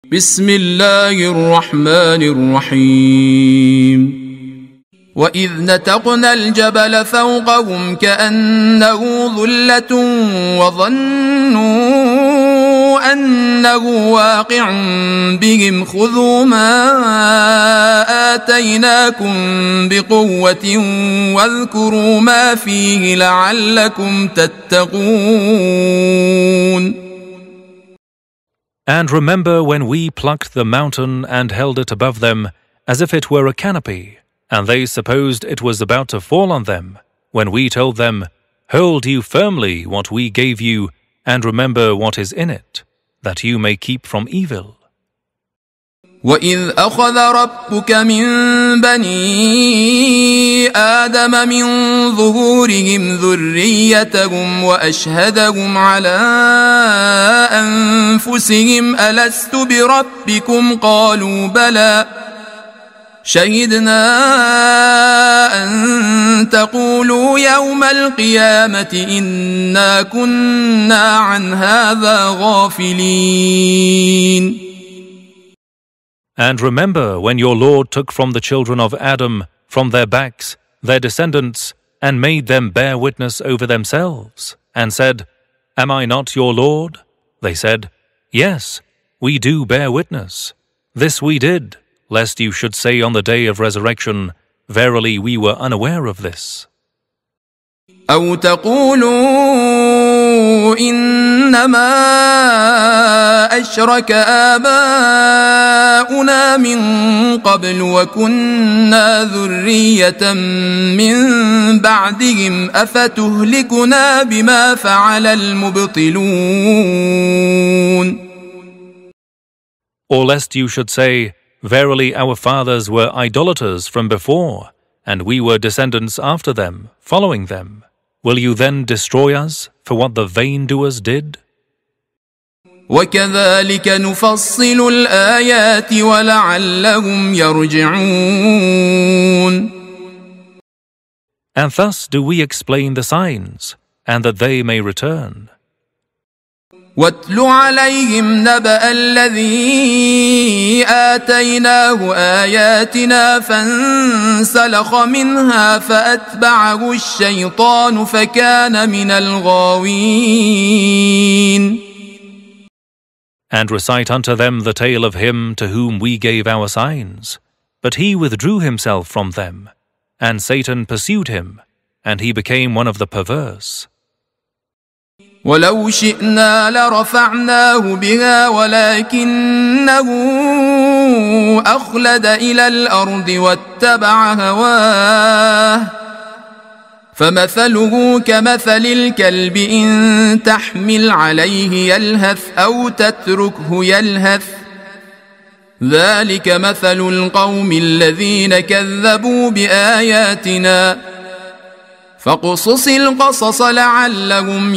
بسم الله الرحمن الرحيم وإذ نتقنا الجبل فوقهم كأنه ظلة وظنوا أنه واقع بهم خذوا ما آتيناكم بقوة واذكروا ما فيه لعلكم تتقون. And remember when we plucked the mountain and held it above them as if it were a canopy, and they supposed it was about to fall on them, when we told them, "Hold you firmly what we gave you, and remember what is in it, that you may keep from evil." وَإِذْ أَخَذَ رَبُّكَ مِنْ بَنِي آدَمَ مِنْ ظُهُورِهِمْ ذُرِّيَّتَهُمْ وَأَشْهَدَهُمْ عَلَى أَنفُسِهِمْ أَلَسْتُ بِرَبِّكُمْ قَالُوا بَلَى شَهِدْنَا أَن تَقُولُوا يَوْمَ الْقِيَامَةِ إِنَّا كُنَّا عَنْ هَذَا غَافِلِينَ. And remember when your Lord took from the children of Adam, from their backs, their descendants, and made them bear witness over themselves, and said, "Am I not your Lord?" They said, "Yes, we do bear witness. This we did, lest you should say on the day of resurrection, verily we were unaware of this." أو تقولوا إنما أشرك آباؤنا من قبل وكنا ذرية من بعدهم أفتهلكنا بما فعل المبطلون. Or lest you should say, verily our fathers were idolaters from before, and we were descendants after them, following them. Will you then destroy us for what the vain doers did? وَكَذَلِكَ نُفَصِّلُ الْآيَاتِ وَلَعَلَّهُمْ يَرْجِعُونَ. And thus do we explain the signs, and that they may return. وَاتْلُ عَلَيْهِمْ نَبَأَ الَّذِي آتَيْنَاهُ آيَاتِنَا فَانسَلَخَ مِنْهَا فَأَتْبَعَهُ الشَّيْطَانُ فَكَانَ مِنَ الْغَاوِينَ. And recite unto them the tale of him to whom we gave our signs, but he withdrew himself from them, and Satan pursued him, and he became one of the perverse. ولو شئنا لرفعناه بها ولكنه أخلد إلى الأرض واتبع هواه فمثله كمثل الكلب إن تحمل عليه يلهث أو تتركه يلهث ذلك مثل القوم الذين كذبوا بآياتنا فاقصص القصص لعلهم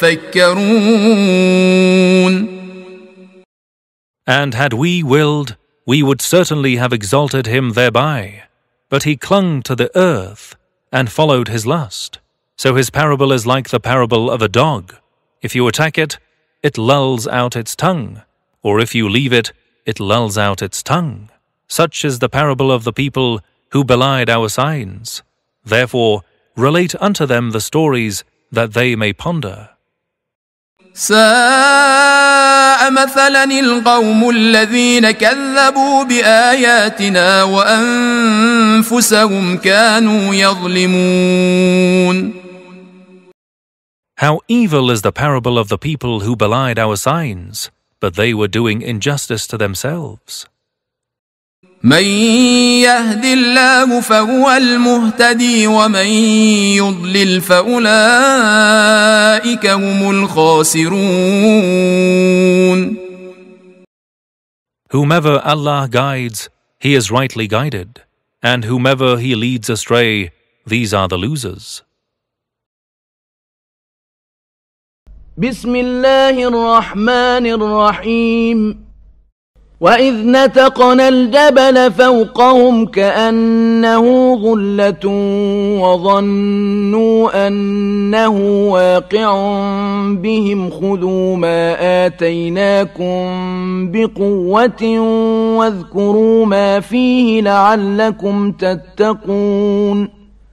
يتفكرون. And had we willed, we would certainly have exalted him thereby, but he clung to the earth and followed his lust. So his parable is like the parable of a dog. If you attack it, it lulls out its tongue, or if you leave it, it lulls out its tongue. Such is the parable of the people who belied our signs. Therefore, relate unto them the stories that they may ponder. ساء مثلا القوم الذين كذبوا بآياتنا وأنفسهم كانوا يظلمون. How evil is the parable of the people who belied our signs, but they were doing injustice to themselves. من يهد الله فهو المهتدي ومن يضلل فأولئك هم الخاسرون. Whomever Allah guides, he is rightly guided, and whomever he leads astray, these are the losers. بسم الله الرحمن الرحيم وإذ نتقنا الجبل فوقهم كأنه ظلة وظنوا أنه واقع بهم خذوا ما آتيناكم بقوة واذكروا ما فيه لعلكم تتقون.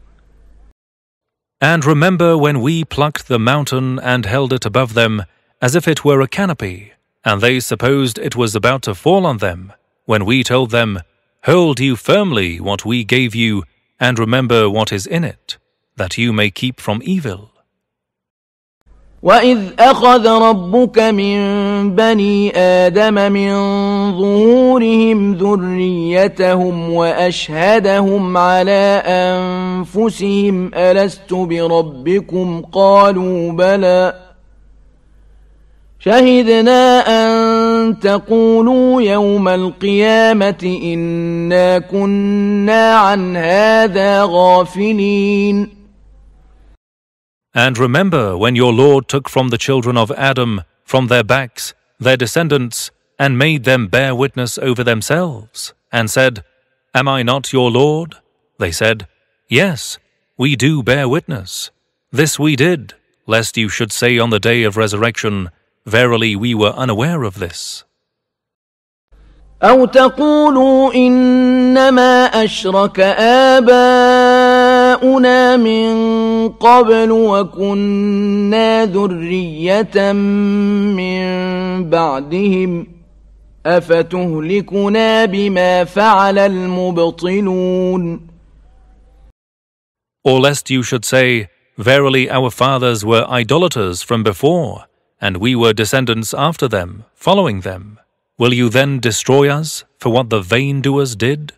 And remember when we plucked the mountain and held it above them as if it were a canopy, and they supposed it was about to fall on them, when we told them, "Hold you firmly what we gave you, and remember what is in it, that you may keep from evil." وَإِذْ أَخَذَ رَبُّكَ مِنْ بَنِي آدَمَ مِنْ ظُهُورِهِمْ ذُرِّيَّتَهُمْ وَأَشْهَدَهُمْ عَلَى أَنْفُسِهِمْ أَلَسْتُ بِرَبِّكُمْ قَالُوا بَلَى شهدنا أن تقولوا يوم القيامة إنا كنا عن هذا غافلين. And remember when your Lord took from the children of Adam, from their backs, their descendants, and made them bear witness over themselves, and said, "Am I not your Lord?" They said, "Yes, we do bear witness. This we did, lest you should say on the day of resurrection, Verily we were unaware of this." أو تقولوا إنما أشرك آباؤنا من قبل وكنا ذرية من بعدهم أفتهلكنا بما فعل المبطلون. Or lest you should say, Verily our fathers were idolaters from before, and we were descendants after them, following them. Will you then destroy us for what the vain doers did?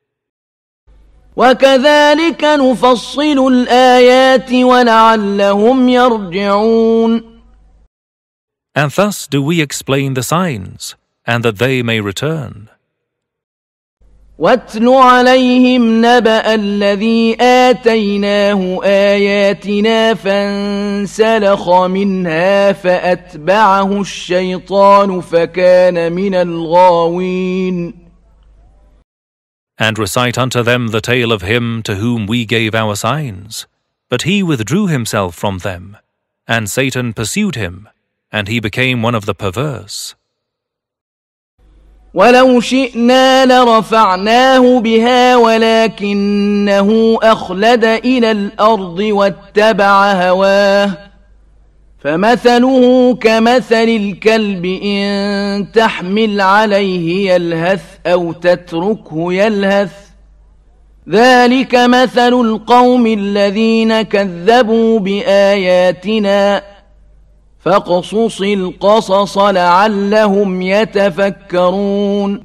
وَكَذَلِكَ نُفَصِّلُ الْآيَاتِ وَلَعَلَّهُمْ يَرْجِعُونَ. And thus do we explain the signs, and that they may return. وَاتْلُ عَلَيْهِمْ نَبَأَ الَّذِي آتَيْنَاهُ آيَاتِنَا فَانسَلَخَ مِنْهَا فَأَتْبَعَهُ الشَّيْطَانُ فَكَانَ مِنَ الْغَاوِينَ. And recite unto them the tale of him to whom we gave our signs, but he withdrew himself from them, and Satan pursued him, and he became one of the perverse. ولو شئنا لرفعناه بها ولكنه أخلد إلى الأرض واتبع هواه فمثله كمثل الكلب إن تحمل عليه يلهث أو تتركه يلهث ذلك مثل القوم الذين كذبوا بآياتنا فاقصص القصص لعلهم يتفكرون.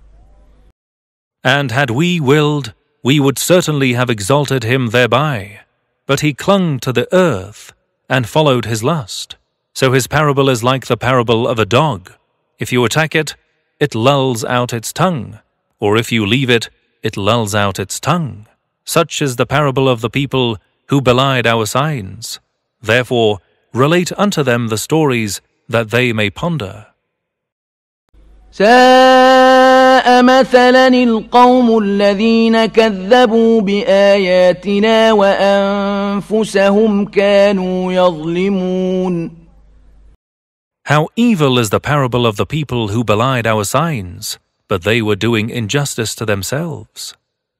And had we willed, we would certainly have exalted him thereby, but he clung to the earth and followed his lust. So his parable is like the parable of a dog. If you attack it, it lulls out its tongue, or if you leave it, it lulls out its tongue. Such is the parable of the people who belied our signs. Therefore, relate unto them the stories that they may ponder. ساء مثلا القوم الذين كذبوا بآياتنا وأنفسهم كانوا يظلمون. How evil is the parable of the people who belied our signs, but they were doing injustice to themselves.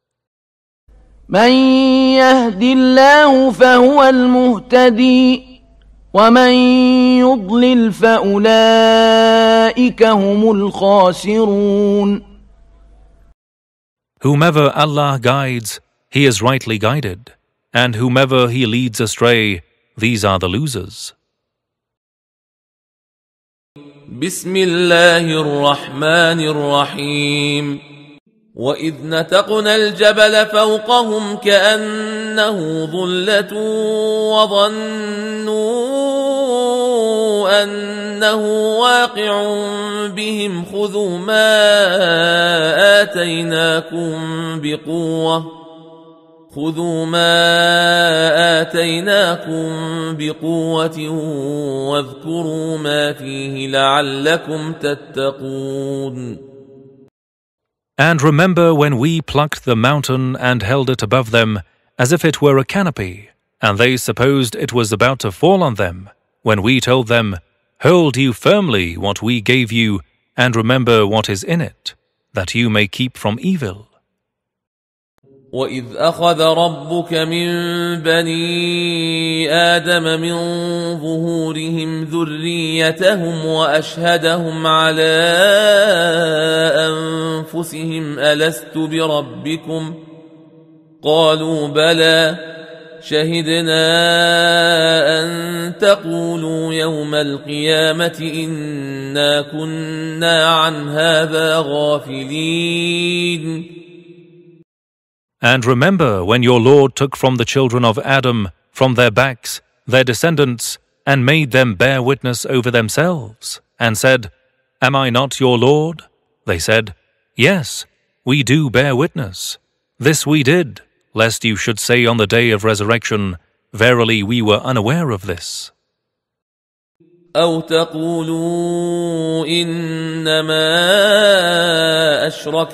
من يهد الله فهو المهتدي ومن يضلل فأولئك هم الخاسرون. Whomever Allah guides, he is rightly guided, and whomever he leads astray, these are the losers. بسم الله الرحمن الرحيم وإذ نتقنا الجبل فوقهم كأنه ظلة وظنوا أنه واقع بهم خذوا ما آتيناكم بقوة واذكروا ما فيه لعلكم تتقون. And remember when we plucked the mountain and held it above them as if it were a canopy, and they supposed it was about to fall on them, when we told them, "Hold you firmly what we gave you, and remember what is in it, that you may keep from evil." وَإِذْ أَخَذَ رَبُّكَ مِنْ بَنِي آدَمَ مِنْ ظُهُورِهِمْ ذُرِّيَّتَهُمْ وَأَشْهَدَهُمْ عَلَى أَنْفُسِهِمْ أَلَسْتُ بِرَبِّكُمْ قَالُوا بَلَى شَهِدْنَا أَنْ تَقُولُوا يَوْمَ الْقِيَامَةِ إِنَّا كُنَّا عَنْ هَذَا غَافِلِينَ. And remember when your Lord took from the children of Adam, from their backs, their descendants, and made them bear witness over themselves, and said, "Am I not your Lord?" They said, "Yes, we do bear witness. This we did, lest you should say on the day of resurrection, verily we were unaware of this." أَوْ تَقُولُوا إِنَّمَا أَشْرَكَ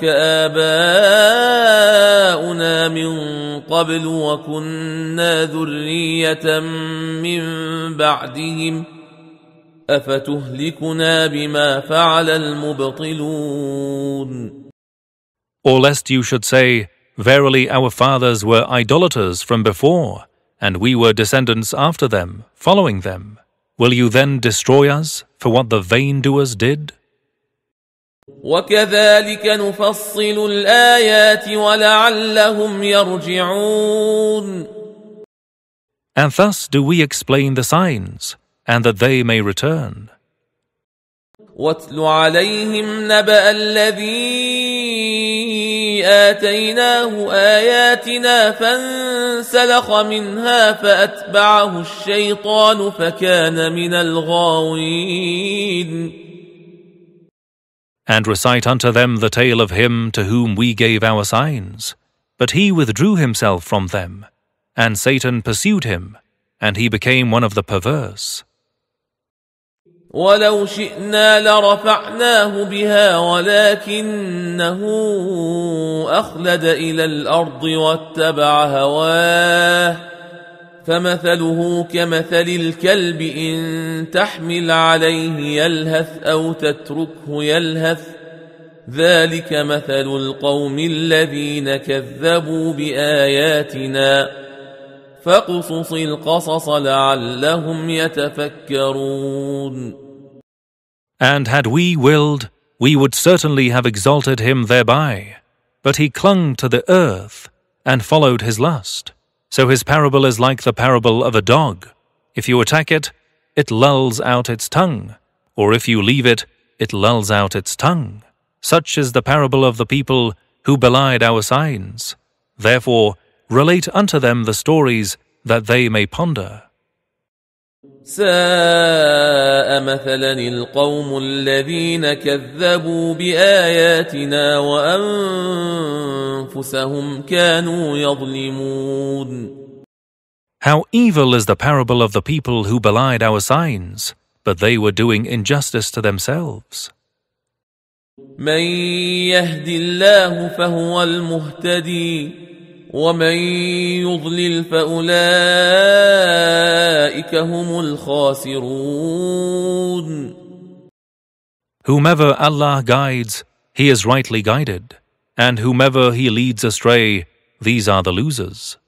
آبَاؤُنَا مِنْ قَبْلُ وَكُنَّا ذُرِّيَّةً مِنْ بَعْدِهِمْ أَفَتُهْلِكُنَا بِمَا فَعَلَ الْمُبْطِلُونَ. Or lest you should say, verily our fathers were idolaters from before, and we were descendants after them, following them. Will you then destroy us for what the vain doers did? وَكَذَلِكَ نُفَصِّلُ الْآيَاتِ وَلَعَلَّهُمْ يَرْجِعُونَ. And thus do we explain the signs, and that they may return. وَاتْلُ عَلَيْهِمْ نَبَأَ الَّذِي آتَيْنَاهُ آيَاتِنَا فَانسَلَخَ مِنْهَا فَأَتْبَعَهُ الشَّيْطَانُ فَكَانَ مِنَ الْغَاوِينَ. And recite unto them the tale of him to whom we gave our signs, but he withdrew himself from them, and Satan pursued him, and he became one of the perverse. وَلَوْ شِئْنَا لَرَفَعْنَاهُ بِهَا وَلَكِنَّهُ أَخْلَدَ إِلَى الْأَرْضِ وَاتَّبَعَ هَوَاهُ فَمَثَلُهُ كَمَثَلِ الْكَلْبِ إِنْ تَحْمِلْ عَلَيْهِ يَلْهَثْ أَوْ تَتْرُكْهُ يَلْهَث ذَلِكَ مَثَلُ الْقَوْمِ الَّذِينَ كَذَّبُوا بِآيَاتِنَا فَاقْصُصِ الْقَصَصَ لَعَلَّهُمْ يَتَفَكَّرُونَ. And had we willed, we would certainly have exalted him thereby, but he clung to the earth and followed his lust. So his parable is like the parable of a dog. If you attack it, it lulls out its tongue, or if you leave it, it lulls out its tongue. Such is the parable of the people who belied our signs. Therefore, relate unto them the stories that they may ponder. ساء مثلا القوم الذين كذبوا بآياتنا وأنفسهم كانوا يظلمون. How evil is the parable of the people who belied our signs, but they were doing injustice to themselves. من يهد الله فهو المهتدي ومن يضلل فأولئك هم الخاسرون. Whomever Allah guides, he is rightly guided, and whomever he leads astray, these are the losers.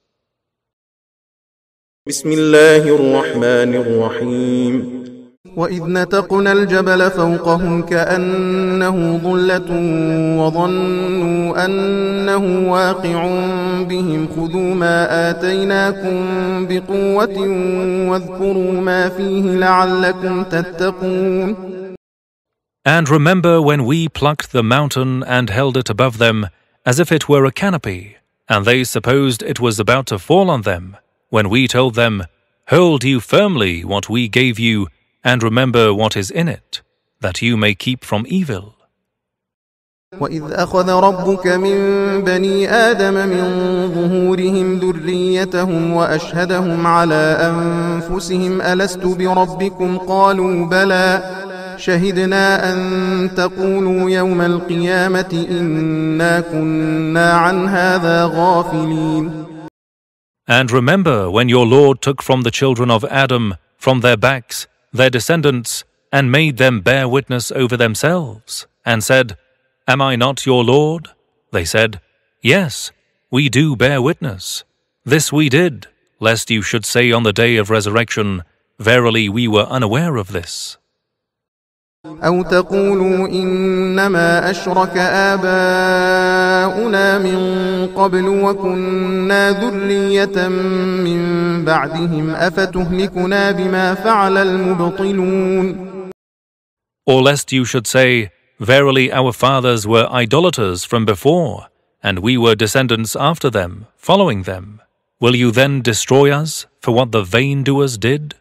بسم الله الرحمن الرحيم وإذ نتقنا الجبل فوقهم كأنه ظلة وظنوا أنه واقع بهم خذوا ما آتيناكم بقوة واذكروا ما فيه لعلكم تتقون. And remember when we plucked the mountain and held it above them as if it were a canopy, and they supposed it was about to fall on them, when we told them, "Hold you firmly what we gave you, and remember what is in it, that you may keep from evil." وَإِذْ أَخَذَ رَبُّكَ مِنْ بَنِي آدَمَ مِنْ ظُهُورِهِمْ ذُرِّيَّتَهُمْ وَأَشْهَدَهُمْ عَلَى أَنْفُسِهِمْ أَلَسْتُ بِرَبِّكُمْ قَالُوا بَلَى شهدنا أن تقولوا يوم القيامة إنا كنا عن هذا غافلين. And remember when your Lord took from the children of Adam, from their backs, their descendants, and made them bear witness over themselves, and said, Am I not your Lord? They said, Yes, we do bear witness. This we did, lest you should say on the day of resurrection, Verily we were unaware of this. أو تقولوا إنما أشرك آباؤنا من قبل وكنا ذرية من بعدهم أفتهلكنا بما فعل المبطلون. Or lest you should say, Verily our fathers were idolaters from before, and we were descendants after them, following them. Will you then destroy us for what the vain-doers did?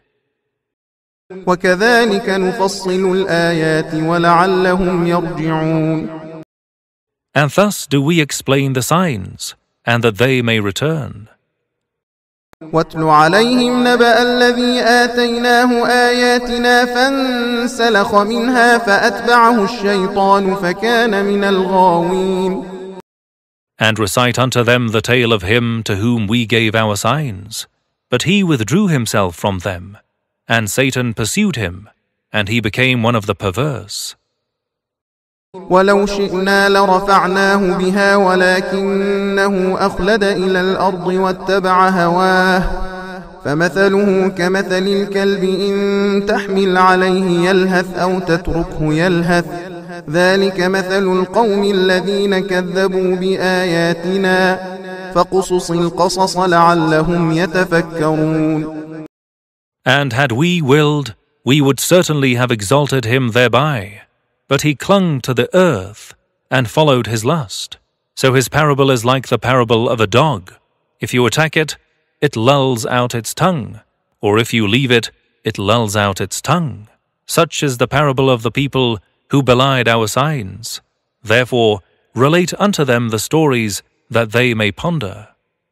وكذلك نفصل الآيات ولعلهم يرجعون. And thus do we explain the signs, and that they may return. واتل عليهم نبأ الذي آتيناه آياتنا فانسلخ منها فأتبعه الشيطان فكان من الغاوين. And recite unto them the tale of him to whom we gave our signs, but he withdrew himself from them, and Satan pursued him, and he became one of the perverse. ولو شئنا لرفعناه بها ولكنه أخلد إلى الأرض واتبع هواه فمثله كمثل الكلب إن تحمل عليه يلهث أو تتركه يلهث ذلك مثل القوم الذين كذبوا بآياتنا فقصص القصص لعلهم يتفكرون. And had we willed, we would certainly have exalted him thereby. But he clung to the earth and followed his lust. So his parable is like the parable of a dog. If you attack it, it lulls out its tongue. Or if you leave it, it lulls out its tongue. Such is the parable of the people who belied our signs. Therefore, relate unto them the stories that they may ponder.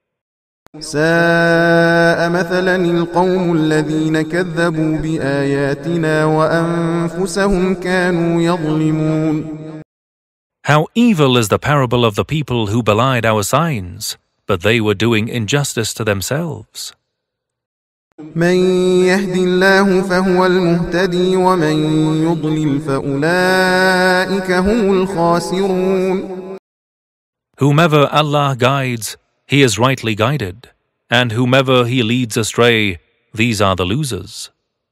ساء مثلا القوم الذين كذبوا بآياتنا وأنفسهم كانوا يظلمون. How evil is the parable of the people who belied our signs, but they were doing injustice to themselves. من يهد الله فهو المهتدي ومن يضلل فأولئك هم الخاسرون. Whomever Allah guides, he is rightly guided, and whomever he leads astray, these are the losers.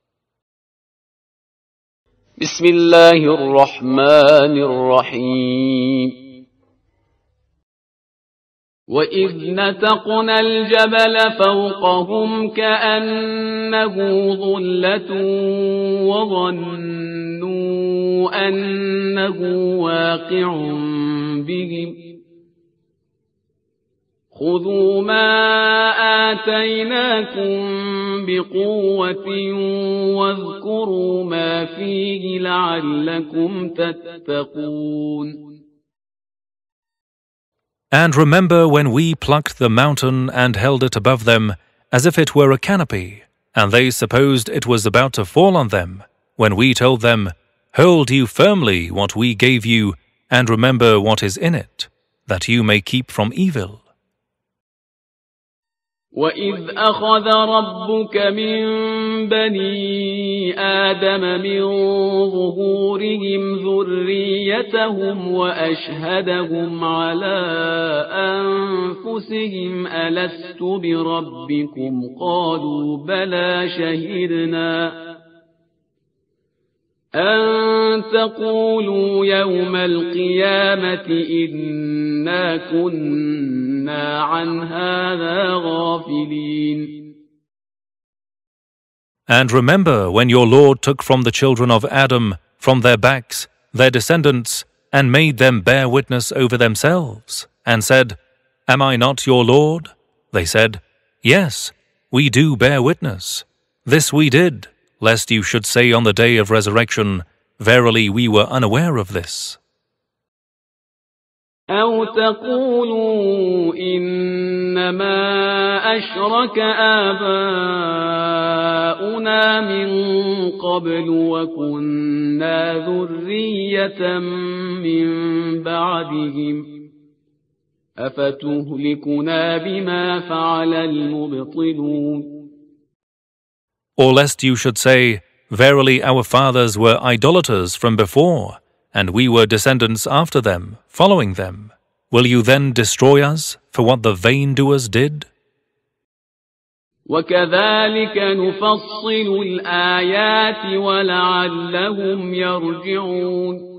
بسم الله الرحمن الرحيم وإذ نتقنا الجبل فوقهم كأنه ظلة وظنوا أنه واقع بهم خذوا ما آتيناكم بقوة واذكروا ما فيه لعلكم تتقون. And remember when we plucked the mountain and held it above them as if it were a canopy, and they supposed it was about to fall on them, when we told them, Hold you firmly what we gave you, and remember what is in it, that you may keep from evil. وَإِذْ أَخَذَ رَبُّكَ مِنْ بَنِي آدَمَ مِنْ ظُهُورِهِمْ ذُرِّيَّتَهُمْ وَأَشْهَدَهُمْ عَلَى أَنْفُسِهِمْ أَلَسْتُ بِرَبِّكُمْ قَالُوا بَلَى شَهِدْنَا أَن تَقُولُوا يَوْمَ الْقِيَامَةِ إِنَّا كُنَّا عَنْ هَذَا غَافِلِينَ. And remember when your Lord took from the children of Adam, from their backs, their descendants, and made them bear witness over themselves, and said, Am I not your Lord? They said, Yes, we do bear witness. This we did, lest you should say on the day of resurrection, Verily we were unaware of this. أو تقولوا إنما أشرك آباؤنا من قبل وكنا ذرية من بعدهم أفتهلكنا بما فعل المبطلون. Or lest you should say, verily our fathers were idolaters from before, and we were descendants after them, following them. Will you then destroy us for what the vain doers did? وكذلك نفصل الآيات ولعلهم يرجعون.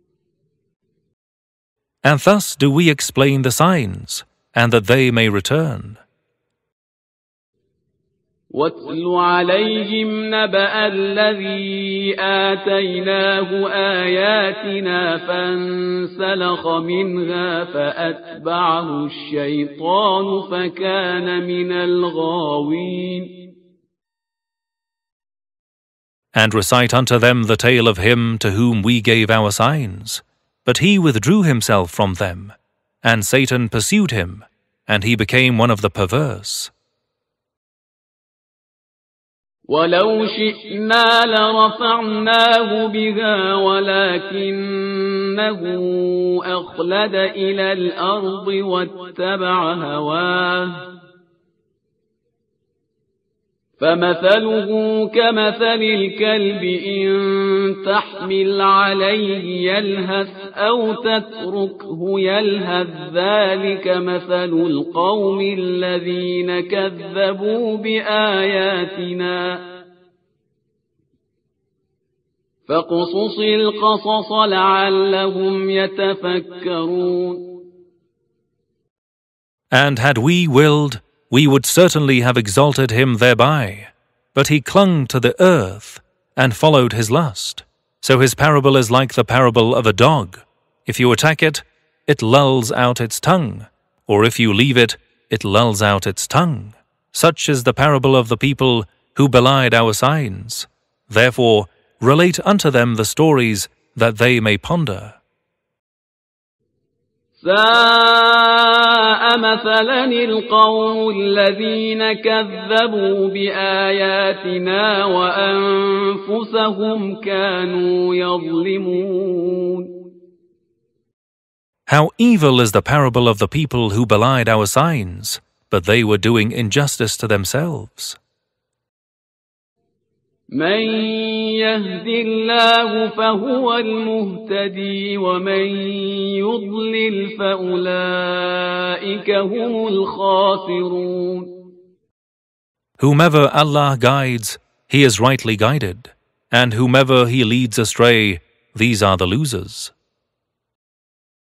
And thus do we explain the signs, and that they may return. واتل عليهم نبأ الذي آتيناه آياتنا فانسلخ منها فأتبعه الشيطان فكان من الغاوين. And recite unto them the tale of him to whom we gave our signs. But he withdrew himself from them, and Satan pursued him, and he became one of the perverse. ولو شئنا لرفعناه بها ولكنه أخلد إلى الأرض واتبع هواه فمثله كمثل الكلب إن تحمل عليه يلهث أو تتركه يلهث ذلك مثل القوم الذين كذبوا بآياتنا فاقصص القصص لعلهم يتفكرون. And had we willed, we would certainly have exalted him thereby, but he clung to the earth and followed his lust. So his parable is like the parable of a dog. If you attack it, it lulls out its tongue, or if you leave it, it lulls out its tongue. Such is the parable of the people who belied our signs. Therefore, relate unto them the stories that they may ponder. ساء مثلا القوم الذين كذبوا بآياتنا وأنفسهم كانوا يظلمون. How evil is the parable of the people who belied our signs, but they were doing injustice to themselves. من يهد الله فهو المهتدي ومن يضلل فأولئك هم الخاسرون. Whomever Allah guides, he is rightly guided, and whomever he leads astray, these are the losers.